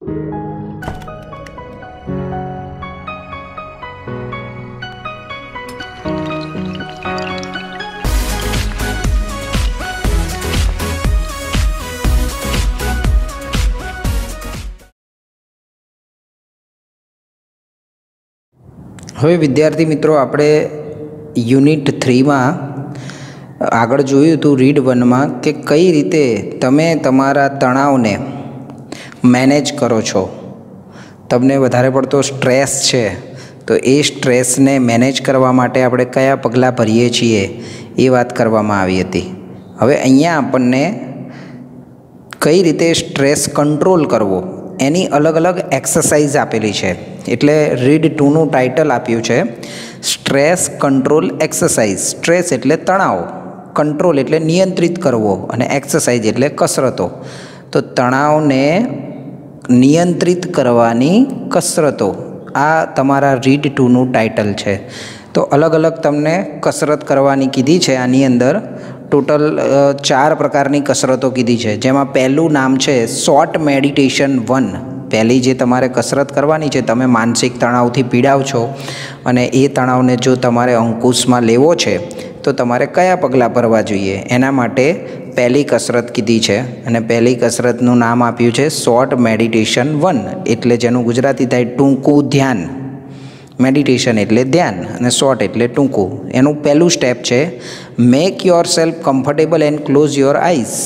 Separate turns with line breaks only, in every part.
હવે વિદ્યાર્થી મિત્રો, આપણે યુનિટ 3માં આગળ જોયું હતું રીડ 1માં કે કઈ રીતે તમે તમારા તણાવને મેનેજ કરો છો. તમને વધારે પડતો સ્ટ્રેસ છે તો એ સ્ટ્રેસને મેનેજ કરવા માટે આપણે કયા પગલાં ભરીએ છીએ એ વાત કરવામાં આવી હતી. હવે અહીંયા આપણને કઈ રીતે સ્ટ્રેસ કંટ્રોલ કરવો એની અલગ અલગ એક્સરસાઇઝ આપેલી છે. એટલે રીડ 2નું ટાઇટલ આપ્યું છે સ્ટ્રેસ કંટ્રોલ એક્સરસાઇઝ. સ્ટ્રેસ એટલે તણાવ, કંટ્રોલ એટલે નિયંત્રિત કરવો અને એક્સરસાઇઝ એટલે કસરતો. તો તણાવને નિયંત્રિત કરવાની કસરતો, આ તમારા રીડ 2નું ટાઇટલ છે. તો અલગ અલગ તમને કસરત કરવાની કીધી છે. આની અંદર ટોટલ 4 પ્રકારની કસરતો કીધી છે, જેમાં પહેલું નામ છે શોર્ટ મેડિટેશન 1. પહેલી જે તમારે કસરત કરવાની છે, તમે માનસિક તણાવથી પીડાવ છો અને એ તણાવને જો તમારે અંકુશમાં લેવો છે તો તમારે કયા પગલાં ભરવા જોઈએ એના માટે પહેલી કસરત કીધી છે. અને પહેલી કસરતનું નામ આપ્યું છે શોર્ટ મેડિટેશન 1, એટલે જેનું ગુજરાતી થાય ટૂંકું ધ્યાન. મેડિટેશન એટલે ધ્યાન અને શોર્ટ એટલે ટૂંકું. એનું પહેલું સ્ટેપ છે make yourself comfortable and close your eyes.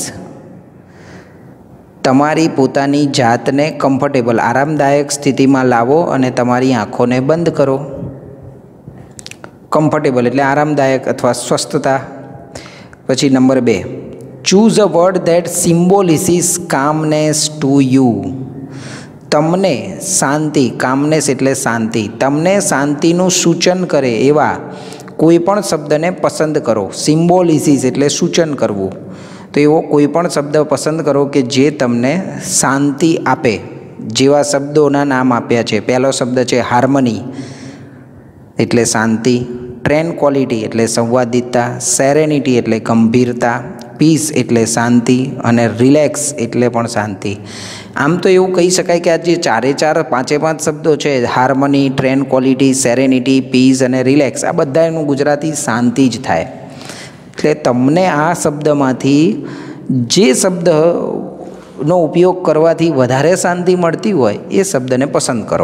તમારી પોતાની જાતને કમ્ફર્ટેબલ, આરામદાયક સ્થિતિમાં લાવો અને તમારી આંખોને બંધ કરો. કમ્ફર્ટેબલ એટલે આરામદાયક અથવા સ્વસ્થતા. પછી number 2, choose a word that symbolises calmness to you. તમને શાંતિ, કામનેસ એટલે શાંતિ, તમને શાંતિનું સૂચન કરે એવા કોઈ પણ શબ્દને પસંદ કરો. સિમ્બોલિસીસ એટલે સૂચન કરવું. તો એવો કોઈ પણ શબ્દ પસંદ કરો કે જે તમને શાંતિ આપે. જેવા શબ્દોના નામ આપ્યા છે. પહેલો શબ્દ છે હાર્મની એટલે શાંતિ, ટ્રેન્ક્વિલિટી એટલે સંવાદિતતા, સેરેનિટી એટલે ગંભીરતા, પીસ એટલે શાંતિ અને રિલેક્સ એટલે પણ શાંતિ. આમ તો એવું કહી શકાય કે આ જે 5 શબ્દો છે, હાર્મની, ટ્રેન્ક્વિલિટી, સેરેનિટી, પીસ અને રિલેક્સ, આ બધાનું ગુજરાતી શાંતિ જ થાય. એટલે તમને આ શબ્દમાંથી જે શબ્દનો ઉપયોગ કરવાથી વધારે શાંતિ મળતી હોય એ શબ્દને પસંદ કરો.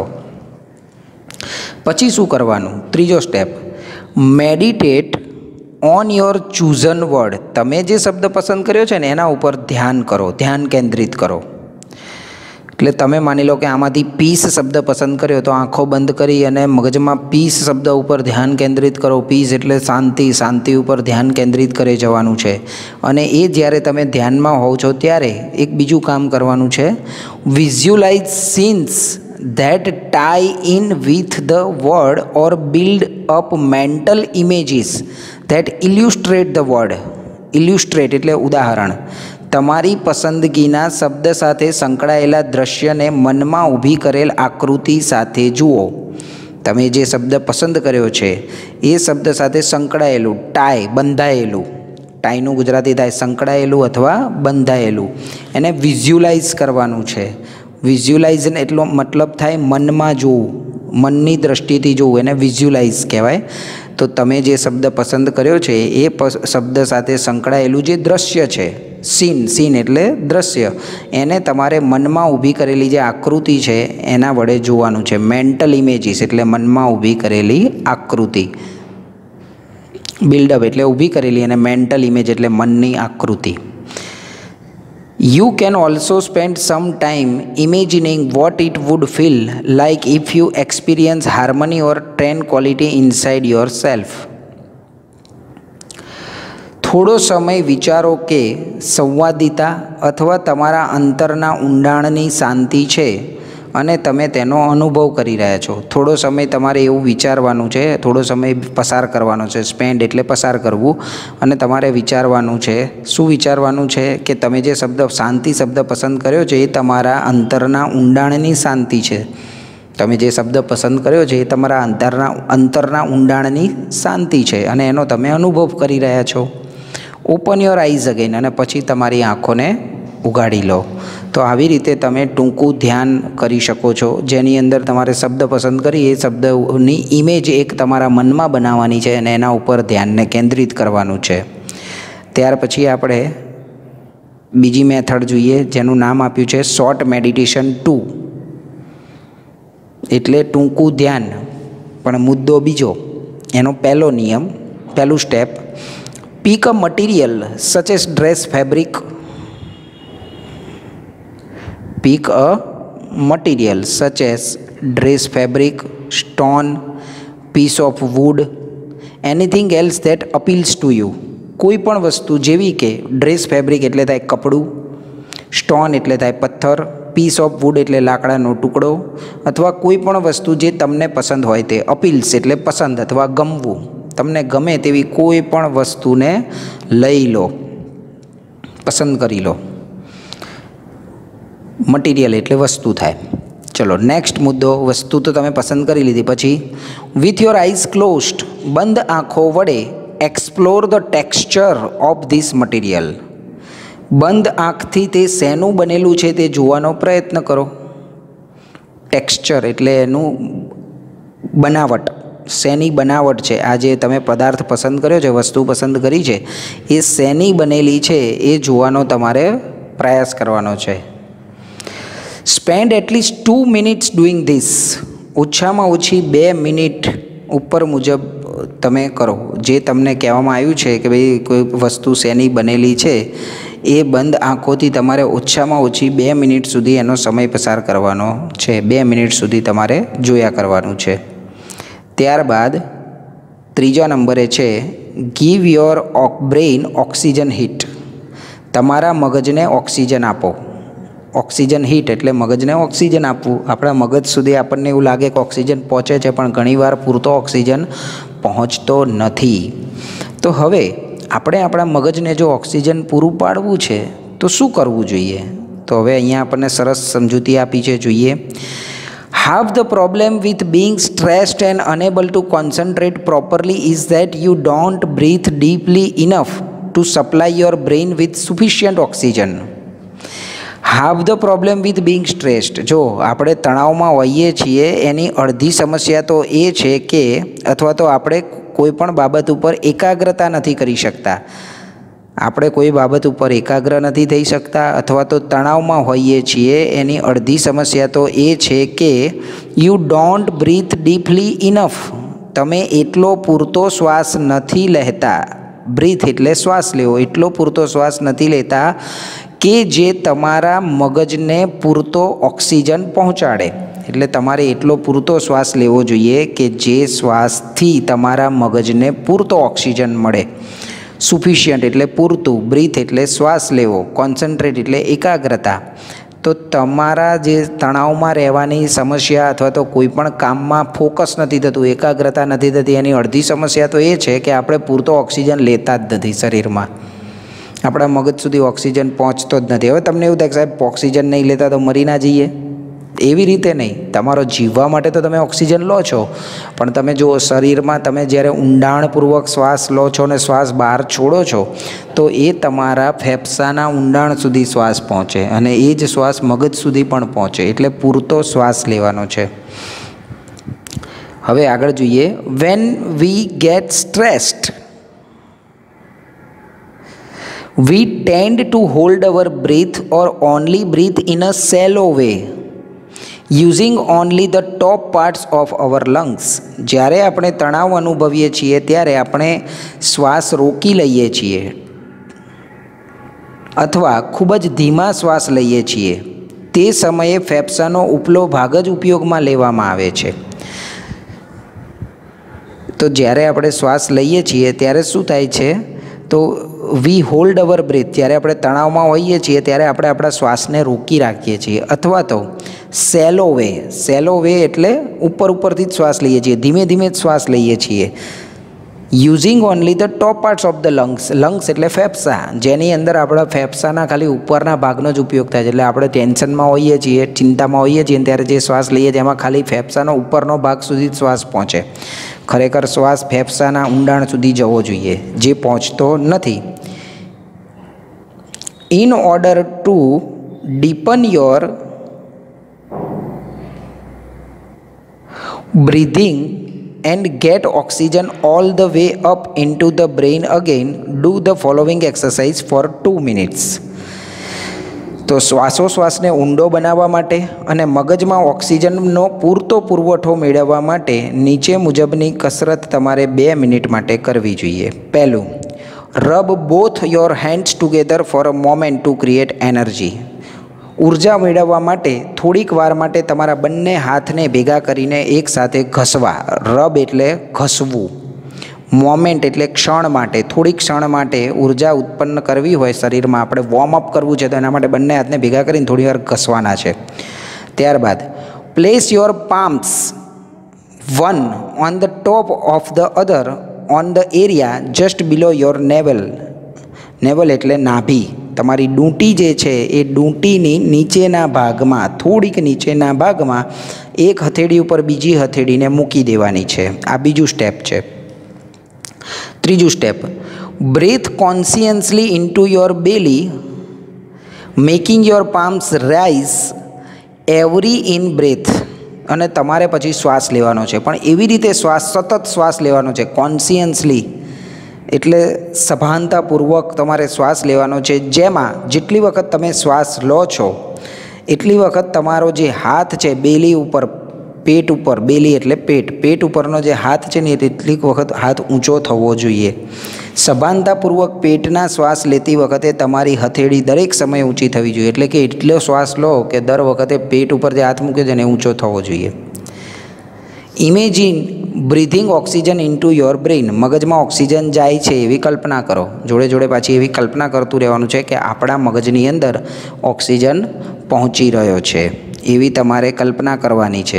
પછી શું કરવાનું? ત્રીજો step, meditate on your chosen word. તમે જે શબ્દ પસંદ કર્યો છે ને એના ઉપર ધ્યાન કરો, ધ્યાન કેન્દ્રિત કરો. એટલે તમે માની લો કે આમાંથી પીસ શબ્દ પસંદ કર્યો તો આંખો બંધ કરી અને મગજમાં પીસ શબ્દ ઉપર ધ્યાન કેન્દ્રિત કરો. પીસ એટલે શાંતિ, શાંતિ ઉપર ધ્યાન કેન્દ્રિત કરી જવાનું છે. અને એ જ્યારે તમે ધ્યાનમાં હોવ છો ત્યારે એક બીજું કામ કરવાનું છે, visualise scenes that tie in with the word or build up mental images that illustrate the word. Illustrate એટલે ઉદાહરણ. તમારી પસંદગીના શબ્દ સાથે સંકળાયેલા દ્રશ્યને મનમાં ઊભી કરેલ આકૃતિ સાથે જુઓ. તમે જે શબ્દ પસંદ કર્યો છે એ શબ્દ સાથે સંકળાયેલું, ટાઈ, બંધાયેલું, ટાઈનું ગુજરાતી થાય સંકળાયેલું અથવા બંધાયેલું, એને વિઝ્યુલાઇઝ કરવાનું છે. વિઝ્યુલાઇઝ એટલો મતલબ થાય મનમાં જોવું, મનની દ્રષ્ટિથી જોવું, એને વિઝ્યુલાઇઝ કહેવાય. તો તમે જે શબ્દ પસંદ કર્યો છે એ શબ્દ સાથે સંકળાયેલું જે દ્રશ્ય છે, સીન એટલે દ્રશ્ય, એને તમારે મનમાં ઊભી કરેલી જે આકૃતિ છે એના વડે જોવાનું છે. મેન્ટલ ઇમેજીસ એટલે મનમાં ઊભી કરેલી આકૃતિ. બિલ્ડઅપ એટલે ઊભી કરેલી અને મેન્ટલ ઇમેજ એટલે મનની આકૃતિ. You can also spend some time imagining what it would feel like if you experience harmony or tranquility inside yourself. થોડો સમય વિચારો કે સંવાદિતા અથવા તમારા અંતરના ઊંડાણની શાંતિ છે અને તમે તેનો અનુભવ કરી રહ્યા છો. થોડો સમય તમારે એવું વિચારવાનું છે, થોડો સમય પસાર કરવાનો છે. સ્પેન્ડ એટલે પસાર કરવું. અને તમારે વિચારવાનું છે. શું વિચારવાનું છે? કે તમે જે શાંતિ શબ્દ પસંદ કર્યો છે એ તમારા અંતરના ઊંડાણની શાંતિ છે. તમે જે શબ્દ પસંદ કર્યો છે એ તમારા અંતરના ઊંડાણની શાંતિ છે અને એનો તમે અનુભવ કરી રહ્યા છો. ઓપન યોર આઈઝ અગેન, અને પછી તમારી આંખોને ઉગાડી લો. તો આવી રીતે તમે ટૂંકું ધ્યાન કરી શકો છો, જેની અંદર તમારે શબ્દ પસંદ કરી એ શબ્દની ઇમેજ એક તમારા મનમાં બનાવવાની છે અને એના ઉપર ધ્યાનને કેન્દ્રિત કરવાનું છે. ત્યાર પછી આપણે બીજી મેથડ જોઈએ, જેનું નામ આપ્યું છે શોર્ટ મેડિટેશન 2, એટલે ટૂંકું ધ્યાન. પણ મુદ્દો બીજો, એનો પહેલો નિયમ, પહેલું step, pick a material such as dress fabric. Pick a material such as dress fabric, stone, piece of wood, anything else that appeals to you. કોઈ પણ વસ્તુ જેવી કે ડ્રેસ ફેબ્રિક એટલે થાય કપડું, સ્ટોન એટલે થાય પથ્થર, પીસ ઓફ વુડ એટલે લાકડાનો ટુકડો, અથવા કોઈ પણ વસ્તુ જે તમને પસંદ હોય તે. અપીલ્સ એટલે પસંદ અથવા ગમવું. તમને ગમે તેવી કોઈ પણ વસ્તુને લઈ લો, પસંદ કરી લો. મટીરિયલ એટલે વસ્તુ થાય. ચલો નેક્સ્ટ મુદ્દો, વસ્તુ તો તમે પસંદ કરી લીધી. પછી વિથ યોર આઈઝ ક્લોઝડ, બંધ આંખો વડે explore the texture of this material. બંધ આંખથી તે શેનું બનેલું છે તે જોવાનો પ્રયત્ન કરો. ટેક્સચર એટલે એનું બનાવટ, શેની બનાવટ છે. આ જે તમે પદાર્થ પસંદ કર્યો છે, વસ્તુ પસંદ કરી છે, એ શેની બનેલી છે એ જોવાનો તમારે પ્રયાસ કરવાનો છે. Spend at least 2 minutes doing this. ઓછામાં ઓછી 2 મિનિટ ઉપર મુજબ તમે કરો. જે તમને કહેવામાં આવ્યું છે કે ભાઈ કોઈ વસ્તુ શેની બનેલી છે, એ બંધ આંખોથી તમારે ઓછામાં ઓછી 2 મિનિટ સુધી એનો સમય પસાર કરવાનો છે. 2 મિનિટ સુધી તમારે જોયા કરવાનું છે. ત્યારબાદ ત્રીજા નંબરે છે give your brain oxygen hit. તમારા મગજને ઓક્સિજન આપો. ઓક્સિજન હિટ એટલે મગજને ઓક્સિજન આપવું. આપણા મગજ સુધી આપણને એવું લાગે કે ઓક્સિજન પહોંચે છે, પણ ઘણીવાર પૂરતો ઓક્સિજન પહોંચતો નથી. તો હવે આપણે આપણા મગજને જો ઓક્સિજન પૂરું પાડવું છે તો શું કરવું જોઈએ? તો હવે અહીંયા આપણને સરસ સમજૂતી આપી છે, જોઈએ. Half the problem with being stressed and unable to concentrate properly is that you don't breathe deeply enough to supply your brain with sufficient oxygen. Half the problem with being stressed. જો આપણે તણાવમાં હોઈએ છીએ એની અડધી સમસ્યા તો એ છે કે, અથવા તો આપણે કોઈ પણ બાબત ઉપર એકાગ્રતા નથી કરી શકતા. આપણે કોઈ બાબત ઉપર એકાગ્ર નથી થઈ શકતા, અથવા તો તણાવમાં હોઈએ છીએ એની અડધી સમસ્યા તો એ છે કે you don't breathe deeply enough. તમે એટલો પૂરતો શ્વાસ નથી લેતા. બ્રીથ એટલે શ્વાસ લેવો. એટલો પૂરતો શ્વાસ નથી લેતા કે જે તમારા મગજને પૂરતો ઓક્સિજન પહોંચાડે. એટલે તમારે એટલો પૂરતો શ્વાસ લેવો જોઈએ કે જે શ્વાસથી તમારા મગજને પૂરતો ઓક્સિજન મળે. સુફિશિયન્ટ એટલે પૂરતું, બ્રીથ એટલે શ્વાસ લેવો, કોન્સન્ટ્રેટ એટલે એકાગ્રતા. તો તમારા જે તણાવમાં રહેવાની સમસ્યા અથવા તો કોઈ પણ કામમાં ફોકસ નથી થતું, એકાગ્રતા નથી થતી, એની અડધી સમસ્યા તો એ છે કે આપણે પૂરતો ઓક્સિજન લેતા જ નથી શરીરમાં. આપણા મગજ સુધી ઓક્સિજન પહોંચતો જ નથી. હવે તમને એવું થાય કે સાહેબ ઓક્સિજન નહીં લેતા તો મરી ના જઈએ. એવી રીતે નહીં. તમારો જીવવા માટે તો તમે ઓક્સિજન લો છો, પણ તમે જો શરીરમાં તમે જ્યારે ઊંડાણપૂર્વક શ્વાસ લો છો અને શ્વાસ બહાર છોડો છો તો એ તમારા ફેફસાના ઊંડાણ સુધી શ્વાસ પહોંચે અને એ જ શ્વાસ મગજ સુધી પણ પહોંચે. એટલે પૂરતો શ્વાસ લેવાનો છે. હવે આગળ જોઈએ. When we get stressed, we tend to hold our breath or only breathe in a shallow way, using only the top parts of our lungs. જ્યારે આપણે તણાવ અનુભવીએ છીએ ત્યારે આપણે શ્વાસ રોકી લઈએ છીએ અથવા ખૂબ જ ધીમા શ્વાસ લઈએ છીએ. તે સમયે ફેફસાનો ઉપલો ભાગ જ ઉપયોગમાં લેવામાં આવે છે. તો જ્યારે આપણે શ્વાસ લઈએ છીએ ત્યારે શું થાય છે? તો વી હોલ્ડ અવર બ્રેથ. જ્યારે આપણે તણાવમાં હોઈએ છીએ ત્યારે આપણે આપણા શ્વાસને રોકી રાખીએ છીએ. અથવા તો સેલો વે. સેલો વે એટલે ઉપરથી જ શ્વાસ લઈએ છીએ, ધીમે ધીમે જ શ્વાસ લઈએ છીએ. Using only the top parts of the lungs. Lungs એટલે ફેફસા, જેની અંદર આપણા ફેફસાના ખાલી ઉપરના ભાગનો જ ઉપયોગ થાય છે. એટલે આપણે ટેન્શનમાં હોઈએ છીએ, ચિંતામાં હોઈએ છીએ ત્યારે જે શ્વાસ લઈએ છીએ એમાં ખાલી ફેફસાનો ઉપરનો ભાગ સુધી જ શ્વાસ પહોંચે. ખરેખર શ્વાસ ફેફસાના ઊંડાણ સુધી જવો જોઈએ, જે પહોંચતો નથી. in order to deepen your breathing and get oxygen all the way up into the brain again, do the following exercise for 2 minutes. તો શ્વાસોશ્વાસને ઊંડો બનાવવા માટે અને મગજમાં ઓક્સિજનનો પૂરતો પુરવઠો મેળવવા માટે નીચે મુજબની કસરત તમારે 2 મિનિટ માટે કરવી જોઈએ. પહેલું, rub both your hands together for a moment to create energy. ઉર્જા મેળવવા માટે થોડીક વાર માટે તમારા બંને હાથને ભેગા કરીને એકસાથે ઘસવા. રબ એટલે ઘસવું, મોમેન્ટ એટલે ક્ષણ માટે, થોડીક ક્ષણ માટે ઉર્જા ઉત્પન્ન કરવી હોય શરીરમાં, આપણે વોર્મઅપ કરવું છે તો એના માટે બંને હાથને ભેગા કરીને થોડી વાર ઘસવાના છે. ત્યારબાદ place your palms one on the top of the other on the area just below your navel. Navel એટલે નાભી. તમારી ડૂંટી જે છે એ ડૂંટીની નીચેના ભાગમાં, થોડીક નીચેના ભાગમાં એક હથેળી ઉપર બીજી હથેળીને મૂકી દેવાની છે. આ બીજું સ્ટેપ છે. ત્રીજું step, breathe consciously into your belly making your palms rise every in breath. અને તમારે પછી શ્વાસ લેવાનો છે, પણ એવી રીતે સતત શ્વાસ લેવાનો છે. કોન્શિયસલી એટલે સભાનતાપૂર્વક તમારે શ્વાસ લેવાનો છે, જેમાં જેટલી વખત તમે શ્વાસ લો છો એટલી વખત તમારો જે હાથ છે બેલી ઉપર, પેટ ઉપર, બેલી એટલે પેટ ઉપરનો જે હાથ છે ને એ એટલી વખત હાથ ઊંચો થવો જોઈએ. સભાનતાપૂર્વક પેટના શ્વાસ લેતી વખતે તમારી હથેળી દરેક સમયે ઊંચી થવી જોઈએ, એટલે કે એટલો શ્વાસ લો કે દર વખતે પેટ ઉપર જે હાથ મૂકે છે ને ઊંચો થવો જોઈએ. Imagine breathing oxygen into your brain. મગજમાં ઓક્સિજન જાય છે એવી કલ્પના કરો. જોડે જોડે પાછી એવી કલ્પના કરતું રહેવાનું છે કે આપણા મગજની અંદર ઓક્સિજન પહોંચી રહ્યો છે, એવી તમારે કલ્પના કરવાની છે.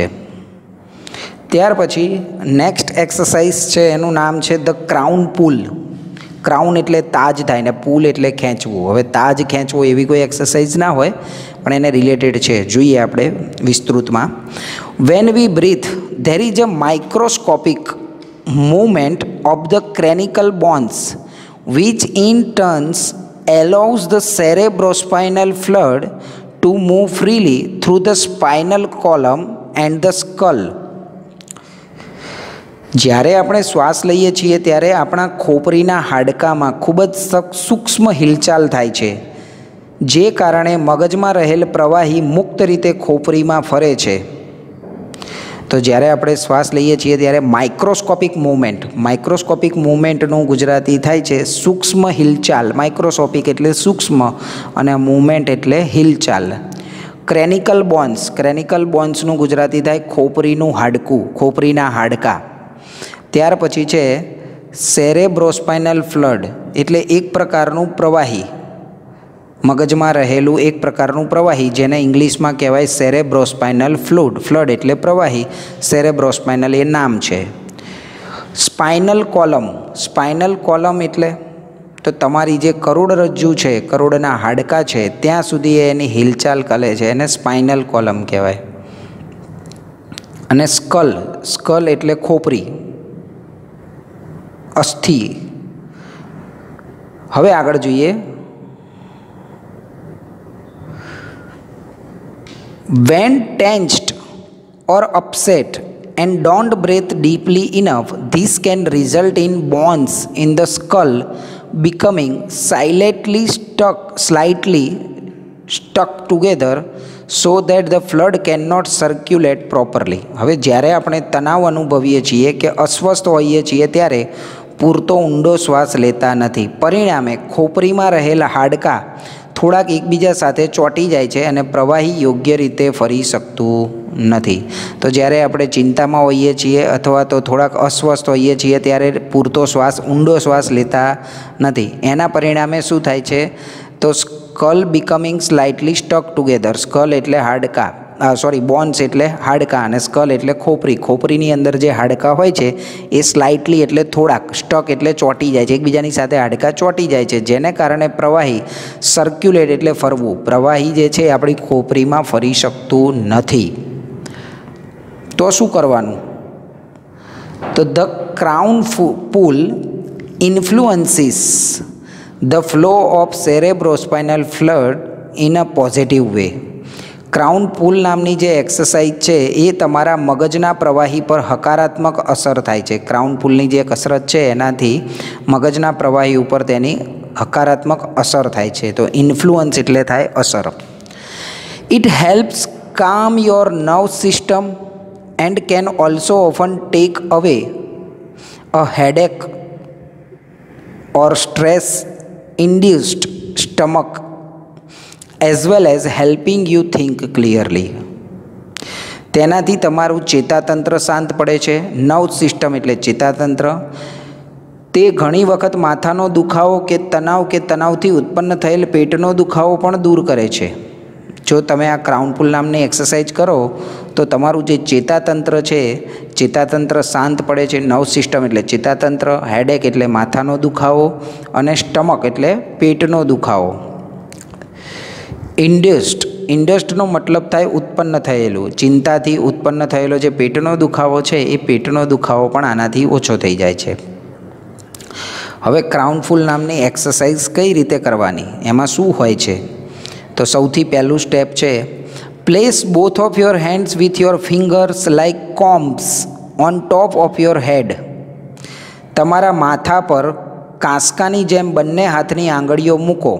ત્યાર પછી નેક્સ્ટ એક્સરસાઇઝ છે, એનું નામ છે ધ ક્રાઉન પુલ. ક્રાઉન એટલે તાજ થાય ને પુલ એટલે ખેંચવું. હવે તાજ ખેંચવો એવી કોઈ એક્સરસાઇઝ ના હોય, પણ એને રિલેટેડ છે. જોઈએ આપણે વિસ્તૃતમાં. When we breathe there is a microscopic movement of the cranial bones which in turns allows the cerebrospinal fluid to move freely through the spinal column and the skull. જ્યારે આપણે શ્વાસ લઈએ છીએ ત્યારે આપણા ખોપરીના હાડકામાં ખૂબ જ સૂક્ષ્મ હિલચાલ થાય છે, જે કારણે મગજમાં રહેલ પ્રવાહી મુક્ત રીતે ખોપરીમાં ફરે છે. તો જ્યારે આપણે શ્વાસ લઈએ છીએ ત્યારે માઇક્રોસ્કોપિક મૂવમેન્ટનું ગુજરાતી થાય છે સૂક્ષ્મ હિલચાલ. માઇક્રોસ્કોપિક એટલે સૂક્ષ્મ અને મૂવમેન્ટ એટલે હિલચાલ. ક્રેનિકલ બોન્સનું ગુજરાતી થાય ખોપરીનું હાડકું, ખોપરીના હાડકાં. ત્યાર પછી છે સેરેબ્રોસ્પાઇનલ ફ્લડ, એટલે એક પ્રકારનું પ્રવાહી, મગજમાં રહેલું એક પ્રકારનું પ્રવાહી, જેને ઇંગ્લિશમાં કહેવાય સેરેબ્રોસ્પાઇનલ ફ્લડ એટલે પ્રવાહી. સેરેબ્રોસ્પાઇનલ એ નામ છે. સ્પાઇનલ કોલમ એટલે તો તમારી જે કરોડરજ્જુ છે, કરોડના હાડકાં છે ત્યાં સુધી એની હિલચાલ કરે છે, એને સ્પાઇનલ કોલમ કહેવાય. અને સ્કલ એટલે ખોપરી, અસ્થિ. હવે આગળ જોઈએ. When tensed or upset and don't breathe deeply enough, this can result in bones in the skull becoming slightly stuck together so that the blood cannot circulate properly. હવે જ્યારે આપણે તણાવ અનુભવીએ છીએ કે અસ્વસ્થ હોઈએ છીએ ત્યારે પૂરતો ઊંડો શ્વાસ લેતા નથી. પરિણામે ખોપરીમાં રહેલા હાડકાં થોડાક એકબીજા સાથે ચોંટી જાય છે અને પ્રવાહી યોગ્ય રીતે ફરી શકતું નથી. તો જ્યારે આપણે ચિંતામાં હોઈએ છીએ અથવા તો થોડાક અસ્વસ્થ હોઈએ છીએ ત્યારે પૂરતો શ્વાસ, ઊંડો શ્વાસ લેતા નથી. એના પરિણામે શું થાય છે તો skull becoming slightly stuck together. Skull એટલે હાડકાં, બોન્સ એટલે હાડકાં, અને સ્કલ એટલે ખોપરીની અંદર જે હાડકાં હોય છે એ સ્લાઇટલી એટલે થોડાક, સ્ટક એટલે ચોંટી જાય છે, એકબીજાની સાથે હાડકાં ચોંટી જાય છે, જેને કારણે પ્રવાહી સર્ક્યુલેટ એટલે ફરવું, પ્રવાહી જે છે આપણી ખોપરીમાં ફરી શકતું નથી. તો શું કરવાનું? તો the crown pull influences the flow of cerebrospinal fluid in a positive way. Crown pull નામની જે એક્સરસાઇઝ છે એ તમારા મગજના પ્રવાહી પર હકારાત્મક અસર થાય છે. ક્રાઉન પુલની જે કસરત છે એનાથી મગજના પ્રવાહી ઉપર તેની હકારાત્મક અસર થાય છે. તો ઇન્ફ્લુઅન્સ એટલે થાય અસર. It helps calm your nerve system and can also often take away a headache or stress induced stomach as well as helping you think clearly. તેનાથી તમારું ચેતાતંત્ર શાંત પડે છે. નર્વ સિસ્ટમ એટલે ચેતાતંત્ર. તે ઘણી વખત માથાનો દુખાવો કે તણાવથી ઉત્પન્ન થયેલ પેટનો દુખાવો પણ દૂર કરે છે. જો તમે આ ક્રાઉન પુલ નામની એક્સરસાઇઝ કરો તો તમારું જે ચેતાતંત્ર છે, ચેતાતંત્ર શાંત પડે છે. નર્વ સિસ્ટમ એટલે ચેતાતંત્ર, હેડેક એટલે માથાનો દુખાવો અને સ્ટમક એટલે પેટનો દુખાવો. ઇન્ડસ્ટનો મતલબ થાય ઉત્પન્ન થયેલું. ચિંતાથી ઉત્પન્ન થયેલો જે પેટનો દુખાવો છે એ પેટનો દુખાવો પણ આનાથી ઓછો થઈ જાય છે. હવે ક્રાઉન પુલ નામની એક્સરસાઇઝ કઈ રીતે કરવાની, એમાં શું હોય છે? તો સૌથી પહેલું સ્ટેપ છે, place both of your hands with your fingers like combs on top of your head. તમારા માથા પર કાંસકાની જેમ બંને હાથની આંગળીઓ મૂકો.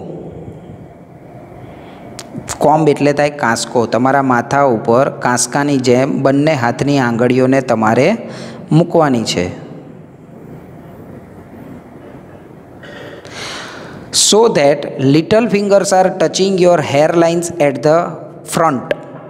કોમ્બ એટલે થાય કાંસકો. તમારા માથા ઉપર કાંસકાની જેમ બંને હાથની આંગળીઓને તમારે મૂકવાની છે. so that little fingers are touching your hairlines at the front.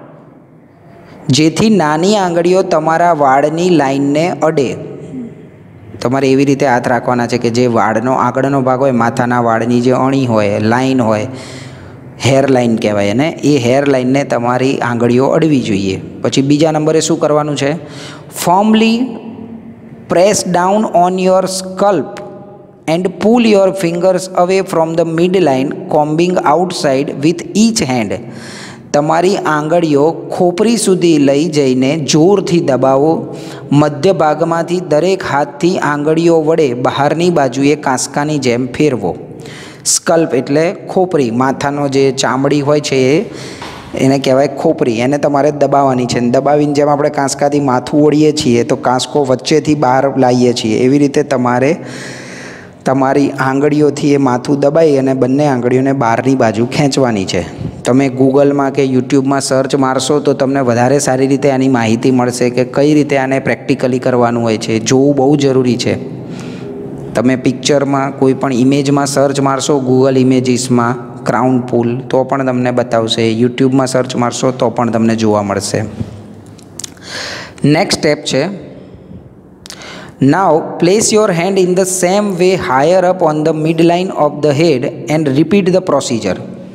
જેથી નાની આંગળીઓ તમારા વાળની લાઈનને અડે. તમારે એવી રીતે હાથ રાખવાના છે કે જે વાળનો આગળનો ભાગ હોય, માથાના વાળની જે અણી હોય, લાઈન હોય, હેર લાઈન કહેવાય, અને એ હેર લાઈનને તમારી આંગળીઓ અડવી જોઈએ. પછી બીજા નંબરે શું કરવાનું છે? Firmly press down on your scalp and pull your fingers away from the midline, combing outside with each hand. તમારી આંગળીઓ ખોપરી સુધી લઈ જઈને જોરથી દબાવો. મધ્ય ભાગમાંથી દરેક હાથથી આંગળીઓ વડે બહારની બાજુએ કાંસકાની જેમ ફેરવો. સ્કલ્પ એટલે ખોપરી, માથાનો જે ચામડી હોય છે એને કહેવાય ખોપરી. એને તમારે દબાવવાની છે. દબાવીને જેમ આપણે કાંસકાથી માથું ઓળીએ છીએ તો કાંસકો વચ્ચેથી બહાર લાવીએ છીએ, એવી રીતે તમારે તમારી આંગળીઓથી એ માથું દબાઈ અને બંને આંગળીઓને બહારની બાજુ ખેંચવાની છે. તમે ગૂગલમાં કે યુટ્યુબમાં સર્ચ મારશો તો તમને વધારે સારી રીતે આની માહિતી મળશે કે કઈ રીતે આને પ્રેક્ટિકલી કરવાનું હોય છે. જોવું બહુ જરૂરી છે. તમે પિક્ચરમાં કોઈ પણ ઇમેજમાં સર્ચ મારશો, ગૂગલ ઇમેજીસમાં ક્રાઉન પુલ, તો પણ તમને બતાવશે. યુટ્યુબમાં સર્ચ મારશો તો પણ તમને જોવા મળશે. નેક્સ્ટ સ્ટેપ છે, now place your hand in the same way higher up on the midline of the head and repeat the procedure.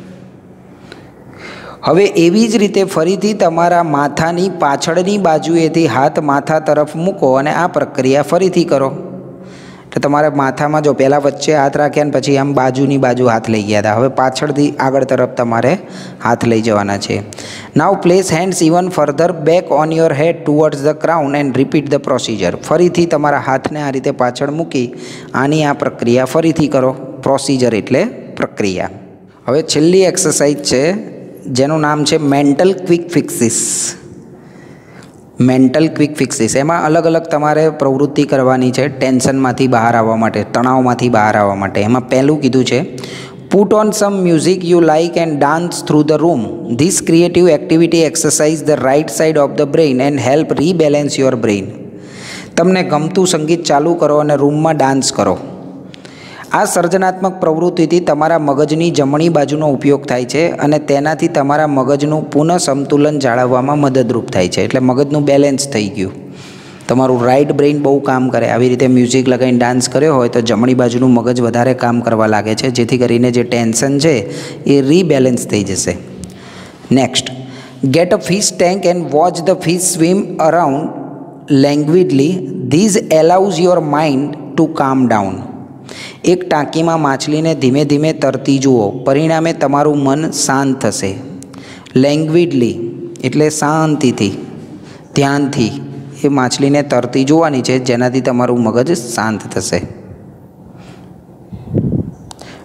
હવે એવી જ રીતે ફરીથી તમારા માથાની પાછળની બાજુએથી હાથ માથા તરફ મૂકો અને આ પ્રક્રિયા ફરીથી કરો. તો તમારે માથામાં જો પહેલાં વચ્ચે હાથ રાખ્યા ને પછી આમ બાજુની બાજુ હાથ લઈ ગયા હતા, હવે પાછળથી આગળ તરફ તમારે હાથ લઈ જવાના છે. Now place hands even further back on your head towards the crown and repeat the procedure. ફરીથી તમારા હાથને આ રીતે પાછળ મૂકી આની આ પ્રક્રિયા ફરીથી કરો. પ્રોસિજર એટલે પ્રક્રિયા. હવે છેલ્લી એક્સરસાઇઝ છે જેનું નામ છે mental quick fixes. Mental quick fixes એમાં અલગ અલગ તમારે પ્રવૃત્તિ કરવાની છે ટેન્શનમાંથી બહાર આવવા માટે, તણાવમાંથી બહાર આવવા માટે. એમાં પહેલું કીધું છે, put on some music you like and dance through the room. This creative activity exercise the right side of the brain and help rebalance your brain. તમને ગમતું સંગીત ચાલુ કરો અને રૂમમાં ડાન્સ કરો. આ સર્જનાત્મક પ્રવૃત્તિથી તમારા મગજની જમણી બાજુનો ઉપયોગ થાય છે અને તેનાથી તમારા મગજનું પુનઃ સંતુલન જાળવવામાં મદદરૂપ થાય છે. એટલે મગજનું બેલેન્સ થઈ ગયું. તમારું રાઇટ બ્રેઇન બહુ કામ કરે. આવી રીતે મ્યુઝિક લગાવીને ડાન્સ કર્યો હોય તો જમણી બાજુનું મગજ વધારે કામ કરવા લાગે છે, જેથી કરીને જે ટેન્શન છે એ રીબેલેન્સ થઈ જશે. Next, get a fish tank and watch the fish swim around languidly. This allows your mind to calm down. એક ટાંકીમાં માછલીને ધીમે ધીમે તરતી જુઓ, પરિણામે તમારું મન શાંત થશે. લેંગ્વિડલી એટલે શાંતિથી, ધ્યાનથી એ માછલીને તરતી જોવાની છે, જેનાથી તમારું મગજ શાંત થશે.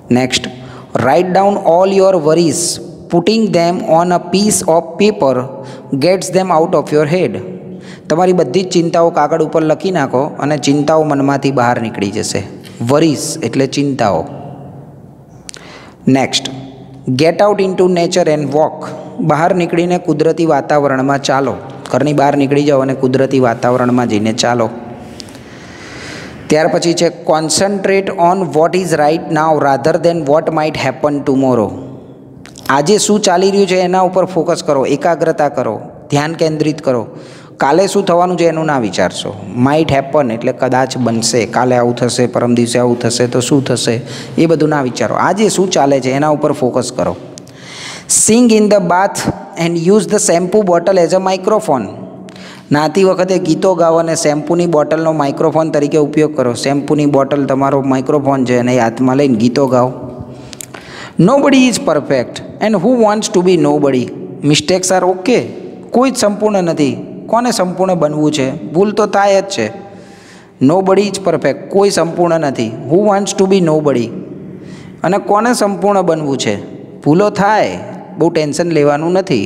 Next, write down all your worries, putting them on a piece of paper gets them out of your head. તમારી બધી જ ચિંતાઓ કાગળ ઉપર લખી નાખો અને ચિંતાઓ મનમાંથી બહાર નીકળી જશે. વરીઝ એટલે ચિંતાઓ. Next, get out into nature and walk. બહાર નીકળીને કુદરતી વાતાવરણમાં ચાલો. ઘરની બહાર નીકળી જાઓ અને કુદરતી વાતાવરણમાં જઈને ચાલો. ત્યાર પછી છે concentrate on what is right now rather than what might happen tomorrow. આજે શું ચાલી રહ્યું છે એના ઉપર ફોકસ કરો, એકાગ્રતા કરો, ધ્યાન કેન્દ્રિત કરો. કાલે શું થવાનું છે એનું ના વિચારશો. માઇટ હેપન એટલે કદાચ બનશે, કાલે આવું થશે, પરમ દિવસે આવું થશે તો શું થશે, એ બધું ના વિચારો. આજે શું ચાલે છે એના ઉપર ફોકસ કરો. Sing in the bath and use the shampoo bottle as a microphone. નાતી વખતે ગીતો ગાઓ અને શેમ્પૂની બોટલનો માઇક્રોફોન તરીકે ઉપયોગ કરો. શેમ્પૂની બોટલ તમારો માઇક્રોફોન છે અને એ હાથમાં લઈને ગીતો ગાઓ. Nobody is perfect and who wants to be nobody. Mistakes are okay. કોઈ જ સંપૂર્ણ નથી. કોને સંપૂર્ણ બનવું છે? ભૂલ તો થાય જ છે. નોબડી ઇઝ પરફેક્ટ, કોઈ સંપૂર્ણ નથી. Who wants to be nobody, અને કોને સંપૂર્ણ બનવું છે? ભૂલો થાય, બહુ ટેન્શન લેવાનું નથી.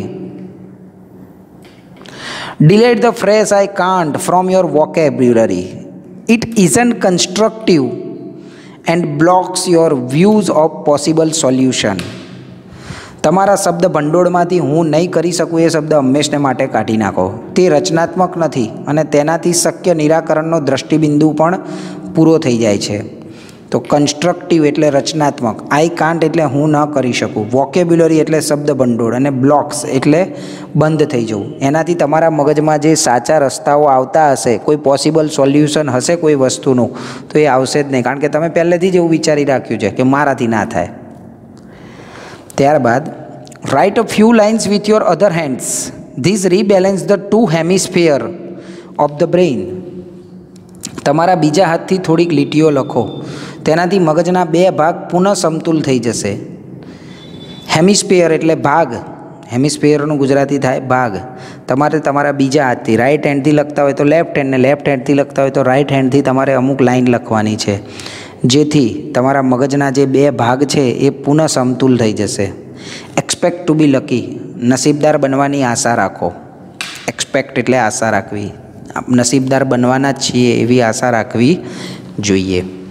Delete the phrase I can't from your vocabulary. It isn't constructive and blocks your views of possible solution. તમારા શબ્દ ભંડોળમાંથી હું નહીં કરી શકું એ શબ્દ હંમેશને માટે કાઢી નાખો. તે રચનાત્મક નથી અને તેનાથી શક્ય નિરાકરણનો દ્રષ્ટિબિંદુ પણ પૂરો થઈ જાય છે. તો કન્સ્ટ્રક્ટિવ એટલે રચનાત્મક, આઈ કાન્ટ એટલે હું ન કરી શકું, વોકેબ્યુલરી એટલે શબ્દ ભંડોળ, અને બ્લોક્સ એટલે બંધ થઈ જવું. એનાથી તમારા મગજમાં જે સાચા રસ્તાઓ આવતા હશે, કોઈ પોસિબલ સોલ્યુશન હશે કોઈ વસ્તુનું, તો એ આવશે જ નહીં, કારણ કે તમે પહેલેથી જ એવું વિચારી રાખ્યું છે કે મારાથી ના થાય. ત્યારબાદ write a few lines with your other hands. This rebalance the two hemisphere of the brain. તમારા બીજા હાથથી થોડીક લીટીઓ લખો. તેનાથી મગજના બે ભાગ પુનઃ સમતુલ થઈ જશે. હેમિસ્ફિયર એટલે ભાગ. હેમિસ્ફિયરનું ગુજરાતી થાય ભાગ. તમારે તમારા બીજા હાથથી રાઇટ હેન્ડથી લખતા હોય તો લેફ્ટ હેન્ડ, ને લેફ્ટ હેન્ડથી લખતા હોય તો રાઇટ હેન્ડથી તમારે અમુક લાઇન લખવાની છે, જેથી તમારા મગજના જે બે ભાગ છે એ પુનઃ સમતુલ થઈ જશે. Expect to be lucky. નસીબદાર બનવાની આશા રાખો. એક્સપેક્ટ એટલે આશા રાખવી. નસીબદાર બનવાના જ છીએ એવી આશા રાખવી જોઈએ.